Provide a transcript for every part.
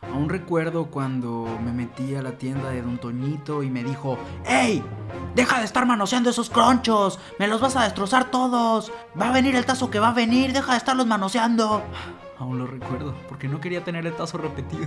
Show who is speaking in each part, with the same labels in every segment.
Speaker 1: Aún recuerdo cuando me metí a la tienda de Don Toñito y me dijo: ¡Ey! ¡Deja de estar manoseando esos cronchos! ¡Me los vas a destrozar todos! ¡Va a venir el tazo que va a venir! ¡Deja de estarlos manoseando! Aún lo recuerdo, porque no quería tener el tazo repetido.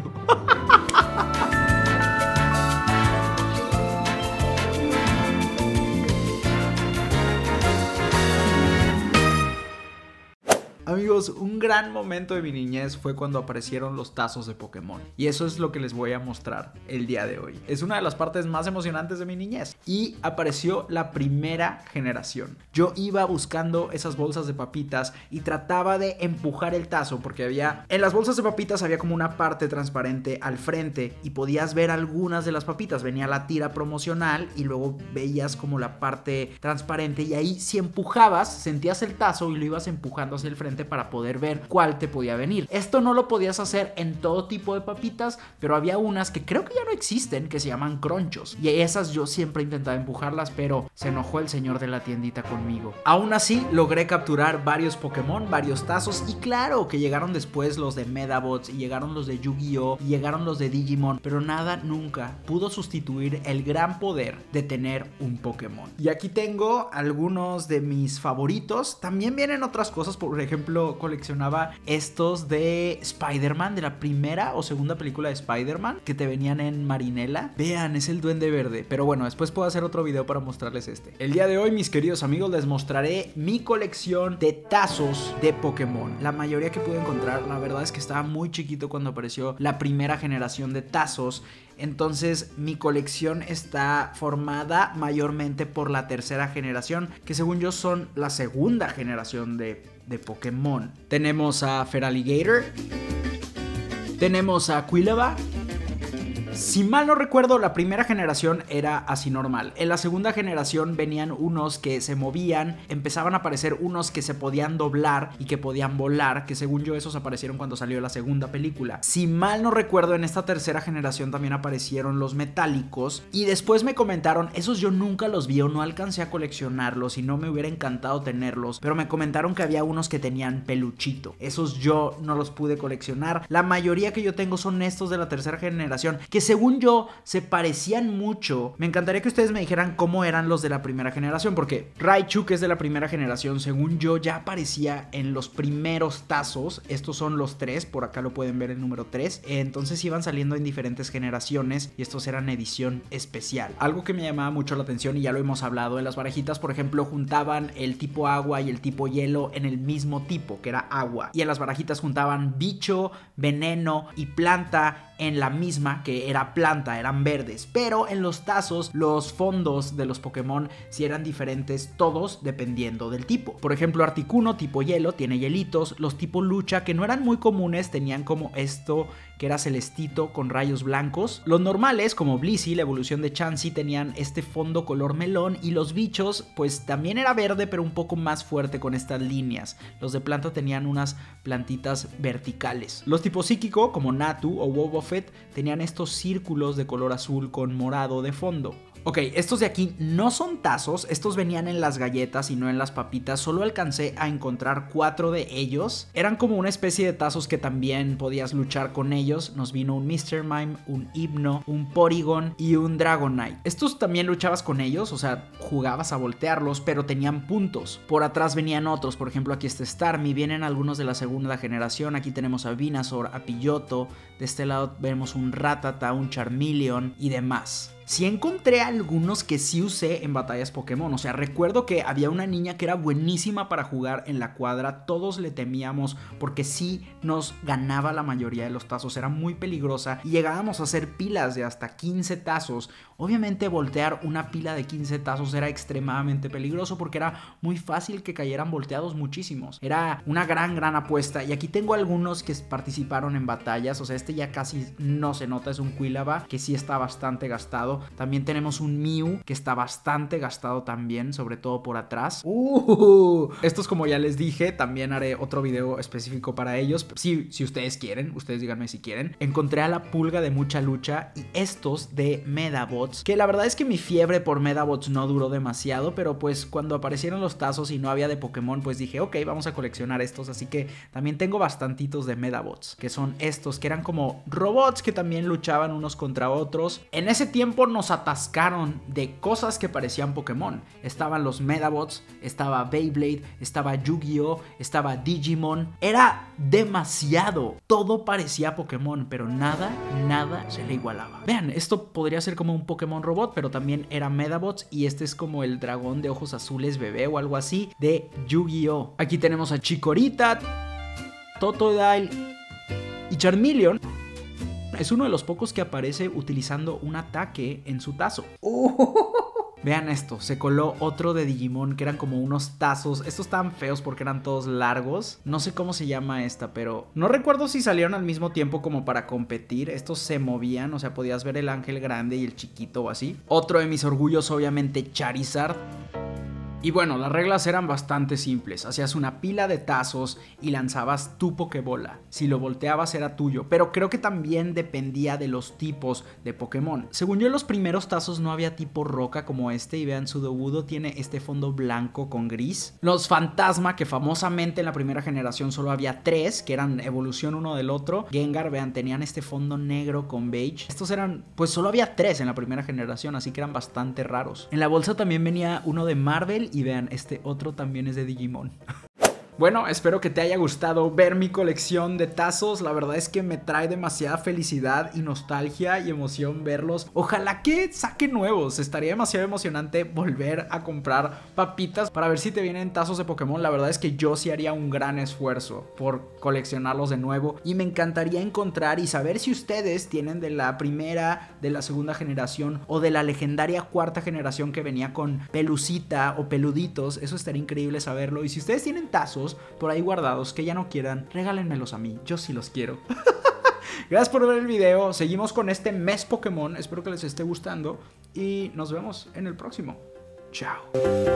Speaker 1: Amigos, un gran momento de mi niñez fue cuando aparecieron los tazos de Pokémon. Y eso es lo que les voy a mostrar el día de hoy. Es una de las partes más emocionantes de mi niñez. Y apareció la primera generación. Yo iba buscando esas bolsas de papitas y trataba de empujar el tazo, porque en las bolsas de papitas había como una parte transparente al frente y podías ver algunas de las papitas. Venía la tira promocional y luego veías como la parte transparente, y ahí si empujabas, sentías el tazo y lo ibas empujando hacia el frente para poder ver cuál te podía venir. Esto no lo podías hacer en todo tipo de papitas, pero había unas que creo que ya no existen, que se llaman cronchos, y esas yo siempre intentaba empujarlas, pero se enojó el señor de la tiendita conmigo. Aún así logré capturar varios Pokémon, varios tazos, y claro que llegaron después los de Medabots, y llegaron los de Yu-Gi-Oh, y llegaron los de Digimon, pero nada nunca pudo sustituir el gran poder de tener un Pokémon. Y aquí tengo algunos de mis favoritos. También vienen otras cosas, por ejemplo, coleccionaba estos de Spider-Man, de la primera o segunda película de Spider-Man, que te venían en Marinela. Vean, es el Duende Verde. Pero bueno, después puedo hacer otro video para mostrarles este. El día de hoy, mis queridos amigos, les mostraré mi colección de tazos de Pokémon. La mayoría que pude encontrar, la verdad es que estaba muy chiquito cuando apareció la primera generación de tazos. Entonces mi colección está formada mayormente por la tercera generación, que según yo son la segunda generación de Pokémon. Tenemos a Feraligatr, tenemos a Quilava. Si mal no recuerdo, la primera generación era así normal. En la segunda generación venían unos que se movían, empezaban a aparecer unos que se podían doblar y que podían volar, que según yo esos aparecieron cuando salió la segunda película. Si mal no recuerdo, en esta tercera generación también aparecieron los metálicos, y después me comentaron, esos yo nunca los vi o no alcancé a coleccionarlos y no me hubiera encantado tenerlos, pero me comentaron que había unos que tenían peluchito. Esos yo no los pude coleccionar. La mayoría que yo tengo son estos de la tercera generación, que según yo se parecían mucho. Me encantaría que ustedes me dijeran cómo eran los de la primera generación, porque Raichu, que es de la primera generación, según yo ya aparecía en los primeros tazos. Estos son los 3, por acá lo pueden ver, el número 3. Entonces iban saliendo en diferentes generaciones y estos eran edición especial. Algo que me llamaba mucho la atención, y ya lo hemos hablado, en las barajitas, por ejemplo, juntaban el tipo agua y el tipo hielo en el mismo tipo, que era agua, y en las barajitas juntaban bicho, veneno y planta en la misma, que era planta, eran verdes. Pero en los tazos, los fondos de los Pokémon sí eran diferentes, todos dependiendo del tipo. Por ejemplo, Articuno tipo hielo tiene hielitos. Los tipo lucha, que no eran muy comunes, tenían como esto que era celestito con rayos blancos. Los normales, como Blissey, la evolución de Chansey, tenían este fondo color melón. Y los bichos, pues también era verde, pero un poco más fuerte con estas líneas. Los de planta tenían unas plantitas verticales. Los tipo psíquico, como Natu o Wobbuffet, tenían estos círculos de color azul con morado de fondo. Ok, estos de aquí no son tazos, estos venían en las galletas y no en las papitas. Solo alcancé a encontrar 4 de ellos. Eran como una especie de tazos que también podías luchar con ellos. Nos vino un Mr. Mime, un Hypno, un Porygon y un Dragonite. Estos también luchabas con ellos, o sea, jugabas a voltearlos, pero tenían puntos. Por atrás venían otros, por ejemplo aquí está Starmie, vienen algunos de la segunda generación. Aquí tenemos a Venusaur, a Pidgeotto, de este lado vemos un Rattata, un Charmeleon y demás. Sí encontré algunos que sí usé en batallas Pokémon. O sea, recuerdo que había una niña que era buenísima para jugar en la cuadra. Todos le temíamos porque sí nos ganaba la mayoría de los tazos. Era muy peligrosa y llegábamos a hacer pilas de hasta 15 tazos. Obviamente voltear una pila de 15 tazos era extremadamente peligroso porque era muy fácil que cayeran volteados muchísimos. Era una gran apuesta. Y aquí tengo algunos que participaron en batallas. O sea, este ya casi no se nota, es un Quilava que sí está bastante gastado. gastado. También tenemos un Mew que está bastante gastado también, sobre todo por atrás. Estos, como ya les dije, también haré otro video específico para ellos. Si ustedes quieren, ustedes díganme si quieren. Encontré a la pulga de mucha lucha y estos de Medabots, que la verdad es que mi fiebre por Medabots no duró demasiado, pero pues cuando aparecieron los tazos y no había de Pokémon, pues dije, ok, vamos a coleccionar estos. Así que también tengo bastantitos de Medabots, que son estos, que eran como robots que también luchaban unos contra otros. En ese tiempo nos atascaron de cosas que parecían Pokémon. Estaban los Medabots, estaba Beyblade, estaba Yu-Gi-Oh, estaba Digimon. Era demasiado. Todo parecía Pokémon, pero nada se le igualaba. Vean, esto podría ser como un Pokémon robot, pero también era Medabots, y este es como el dragón de ojos azules bebé o algo así de Yu-Gi-Oh. Aquí tenemos a Chikorita, Totodile y Charmeleon. Es uno de los pocos que aparece utilizando un ataque en su tazo. Vean esto, se coló otro de Digimon que eran como unos tazos. Estos estaban feos porque eran todos largos. No sé cómo se llama esta, pero no recuerdo si salieron al mismo tiempo como para competir. Estos se movían, o sea, podías ver el ángel grande y el chiquito o así. Otro de mis orgullos, obviamente, Charizard. Y bueno, las reglas eran bastante simples. Hacías una pila de tazos y lanzabas tu Pokébola. Si lo volteabas era tuyo, pero creo que también dependía de los tipos de Pokémon. Según yo, en los primeros tazos no había tipo roca como este, y vean, Sudowoodo tiene este fondo blanco con gris. Los Fantasma, que famosamente en la primera generación solo había 3, que eran evolución uno del otro. Gengar, vean, tenían este fondo negro con beige. Estos eran, pues solo había 3 en la primera generación, así que eran bastante raros. En la bolsa también venía uno de Marvel. Y vean, este otro también es de Digimon. Bueno, espero que te haya gustado ver mi colección de tazos. La verdad es que me trae demasiada felicidad y nostalgia y emoción verlos. Ojalá que saquen nuevos. Estaría demasiado emocionante volver a comprar papitas para ver si te vienen tazos de Pokémon. La verdad es que yo sí haría un gran esfuerzo por coleccionarlos de nuevo. Y me encantaría encontrar y saber si ustedes tienen de la primera, de la segunda generación o de la legendaria cuarta generación que venía con pelucita o peluditos. Eso estaría increíble saberlo. Y si ustedes tienen tazos por ahí guardados que ya no quieran, regálenmelos a mí, yo sí los quiero. Gracias por ver el video, seguimos con este mes Pokémon, espero que les esté gustando y nos vemos en el próximo. Chao.